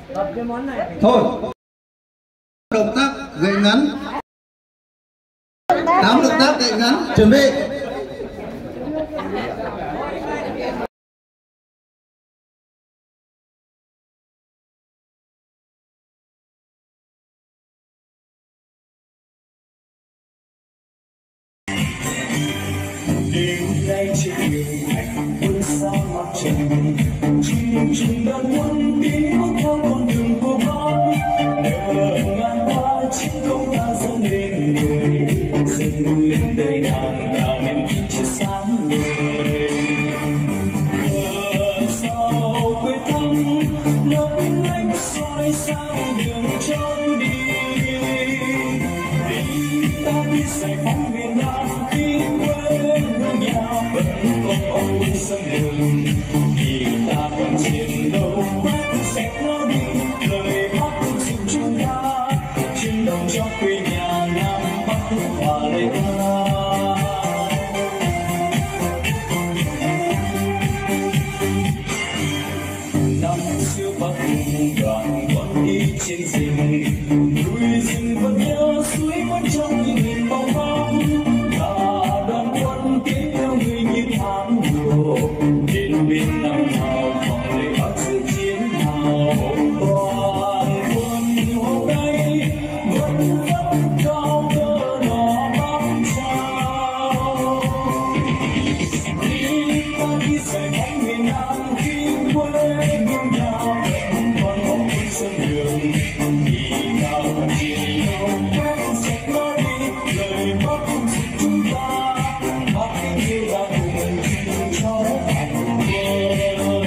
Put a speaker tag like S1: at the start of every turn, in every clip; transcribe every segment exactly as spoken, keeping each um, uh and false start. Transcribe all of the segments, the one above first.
S1: Thôi, động tác gậy ngắn, tám động tác gậy ngắn, chuẩn bị.
S2: Đêm nay trên đường hạnh quân sao mặt trời, chim chim đàn quân đi bước theo con đường của con, đợi ngàn hoa chiến công ta dâng lên người, dâng lên đời nàng ta niềm tin chưa sáng ngời. Cờ sao quê thăm lấp lánh soi sáng đường trốn đi, đi ta đi giải phóng miền Nam khi quê nhà vẫn còn âu sông đường, vì ta còn chiến đấu quét sạch nó đi, lời bác giúp chúng ta chiến đấu cho quê nhà Nam Bắc hòa lời ca. Năm xưa Bắc cùng đoàn còn đi trên rừng, núi rừng vẫn nhớ suối vẫn trong những nghìn bóng bóng, cả đoàn quân tiến theo người như tháng đổ, đến bên năm nào phòng lấy bắc sự chiến hào. Đoàn quân hôm nay vẫn vẫn cao cờ đỏ bám trao, đi ta đi giải phóng miền Nam khi quê hương nhà vẫn còn bóng sân đường, vì ta còn chiến đấu quét sạch nó đi, lời bác giúp chúng ta bác kính yêu đã cùng chung cho hạnh phúc.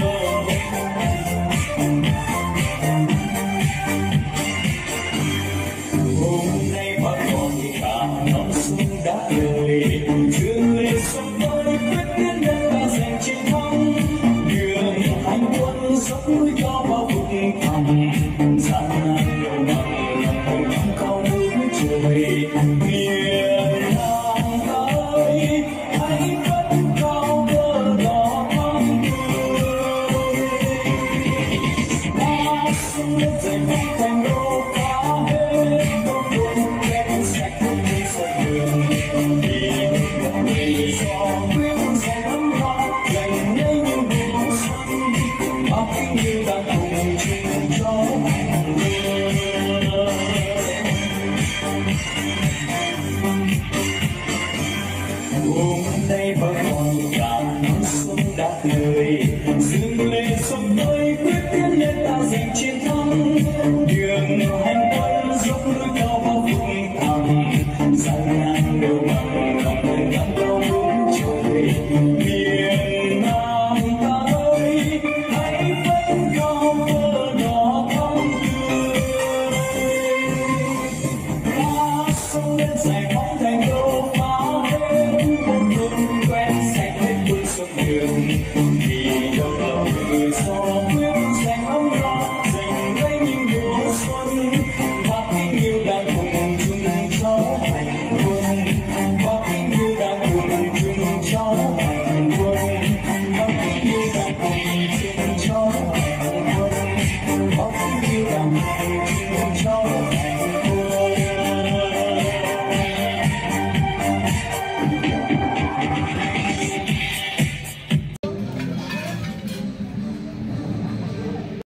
S2: Hôm nay bác còn cả non sông đã lời, dương lên sông tới quyết tiến lên ta giành chiến thắng, đường hành quân dốc núi cao bao vực thẳm, gian nan nhiều bằng lòng hồng thắm cao núi trời, miền Nam ơi hãy vẫn cao cờ đỏ thắm tươi, ta sông lên dậy phong thành đô ca hết con đường kén sạch không đi sông đường, vì một người do quyết dòng ấm hoa dành lấy những vùng xuân, bác kính yêu đã cùng chung cho hạnh phúc. Hôm nay vẫn còn cả non sông đã lời, dừng lên sông tới quyết tiến lên ta giành chiến